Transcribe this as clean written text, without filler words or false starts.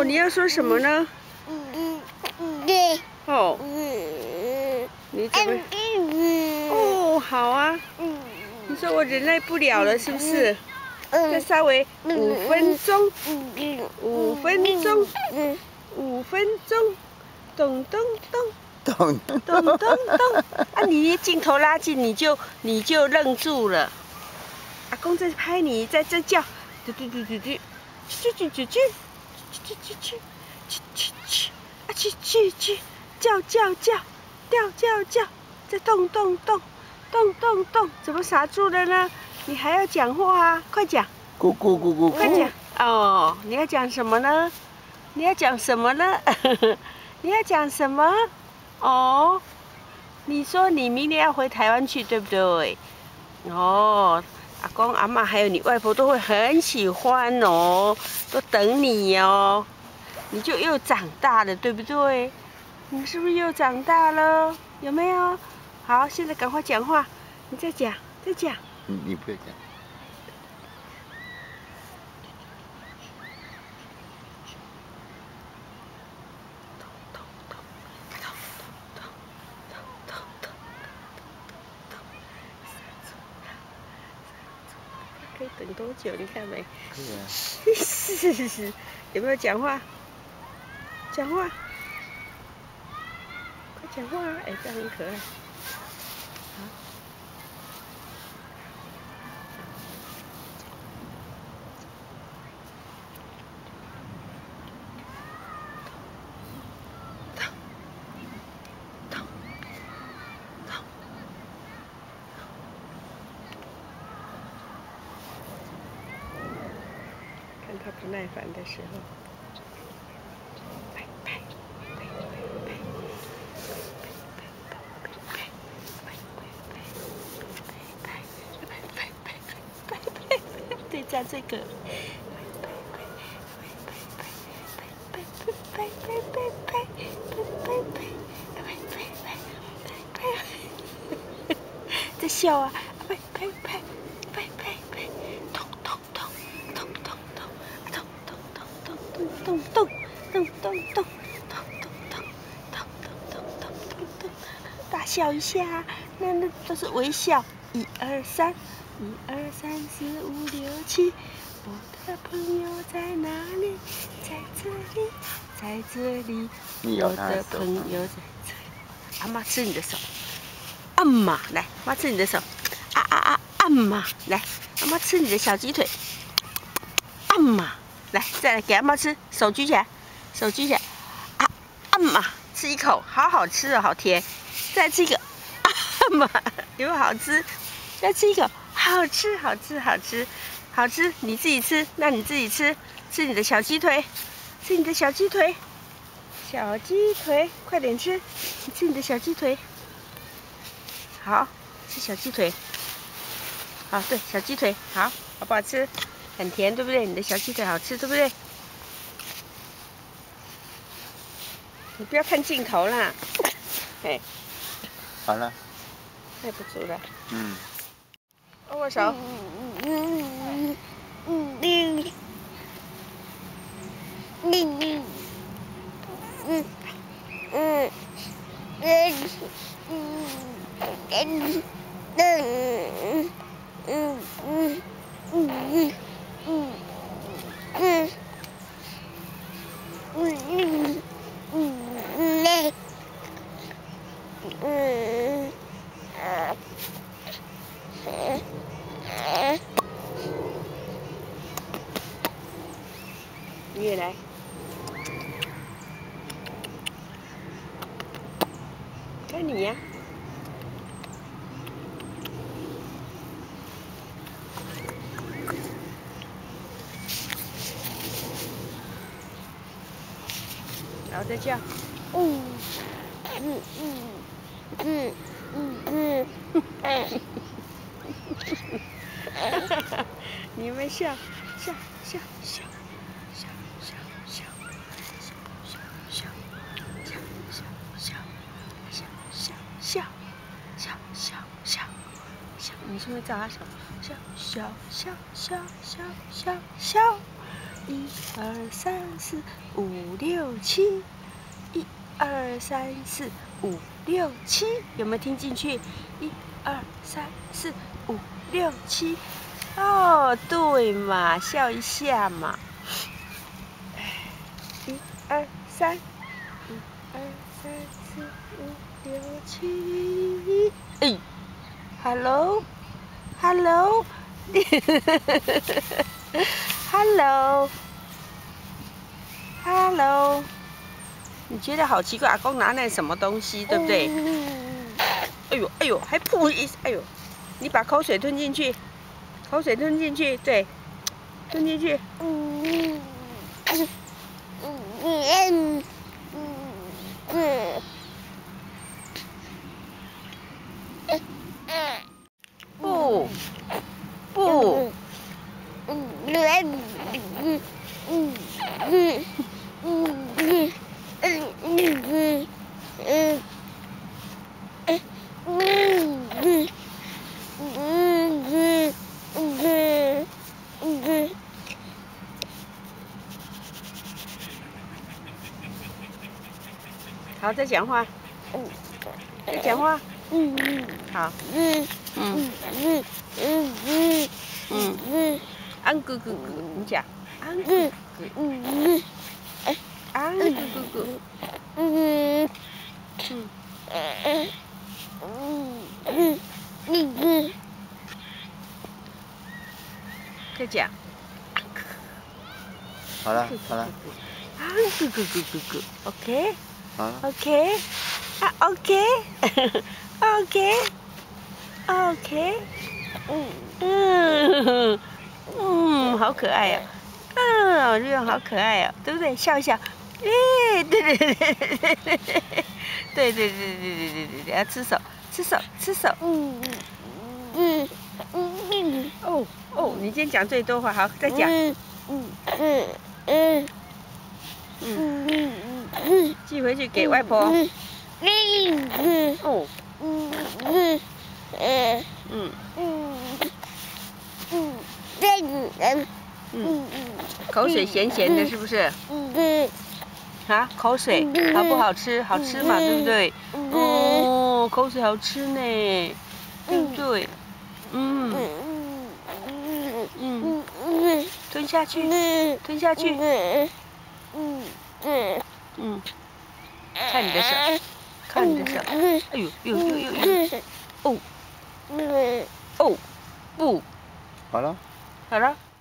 哦，你要说什么呢？哦，你怎么？哦，好啊。你说我忍耐不了了，是不是？再稍微5分钟，5分钟，5分钟，咚咚咚，咚咚咚。啊，你镜头拉近，你就愣住了。阿公在拍你，在叫，嘟嘟嘟嘟嘟，去去去去，去去去去去去，啊去去去，叫叫叫，叫叫叫，在动动动，动动动，怎么傻住了呢？你还要讲话啊，快讲！ 咕咕咕咕咕！ 快讲！哦，你要讲什么呢？你要讲什么呢？你要讲什么？哦，你说你明年要回台湾去，对不对？哦。阿公、阿嬷还有你外婆都会很喜欢哦，都等你哦。你就又长大了，对不对？你是不是又长大了？有没有？好，现在赶快讲话，你再讲，再讲。 你不要讲。 可以等多久？你看没？ 可以啊。 是，有没有讲话？讲话，快讲话啊！哎，这样很可爱。好。看他不耐烦的时候，拍拍拍拍拍，对，加这个。在笑啊！拍拍拍拍拍拍，咚咚咚咚咚咚，咚咚咚咚咚咚咚咚咚咚咚咚咚咚咚咚咚，大笑一下，那都是微笑。1、2、3，1、2、3、4、5、6、7，我的朋友在哪里？在这里，在这里。我的朋友在这里。阿妈吃你的手。按嘛，来，妈吃你的手，按嘛，来，阿妈吃你的小鸡腿，按嘛，来，再来给阿妈吃，手举起来，手举起来，按嘛，吃一口，好好吃哦，好甜，再吃一个，按嘛，有没有好吃？再吃一口，好吃，好吃，好吃，好吃，你自己吃，那你自己吃，吃你的小鸡腿，吃你的小鸡腿，小鸡腿，快点吃，你吃你的小鸡腿。好，吃小鸡腿。好，对，小鸡腿好，好不好吃？很甜，对不对？你的小鸡腿好吃，对不对？你不要看镜头啦。哎， 好了。 太不足了。握手。你也来。该你呀。然后再叫。你们笑笑笑笑笑笑笑笑笑笑笑笑笑笑笑笑笑，你是不是找他笑笑笑笑笑笑笑笑 1、2、3、4、5、6、7。1、2、3、4、5、6、7，有没有听进去？1、2、3、4、5、6、7。哦，对嘛，笑一下嘛。1、2、3，1、2、3、4、5、6、7。哎 ，Hello，Hello， Hello，Hello。你觉得好奇怪，阿公拿那什么东西，对不对？哎呦哎呦，还噗一，哎呦！你把口水吞进去，口水吞进去，对，吞进去。不不。好，再讲话。再讲话。好。安咕咕咕，你讲。安咕咕。安咕咕咕。再讲。 好了好了。 安咕咕咕咕咕 ，OK。 好了。 OK。啊 OK。OK。好可爱哦。瑞文好可爱哦，对不对？笑一笑。对对对对对对对对对对对，要吃手吃手吃手。哦，你今天讲最多话，好，再讲。寄回去给外婆。哦。口水咸咸的，是不是？啊，口水好不好吃？好吃嘛，对不对？哦，口水好吃呢，对不对？吞下去，吞下去。看你的手，看你的手。哎呦，哦，不， 好了。 好了。